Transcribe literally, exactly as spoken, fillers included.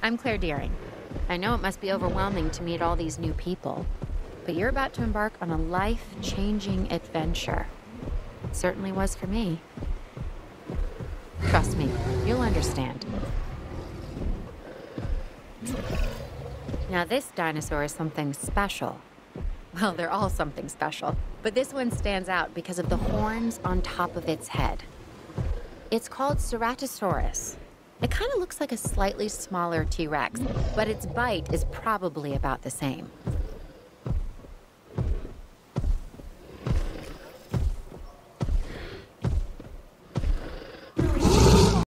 I'm Claire Deering. I know it must be overwhelming to meet all these new people, but you're about to embark on a life-changing adventure. It certainly was for me. Trust me, you'll understand. Now this dinosaur is something special. Well, they're all something special, but this one stands out because of the horns on top of its head. It's called Ceratosaurus. It kind of looks like a slightly smaller T-Rex, but its bite is probably about the same.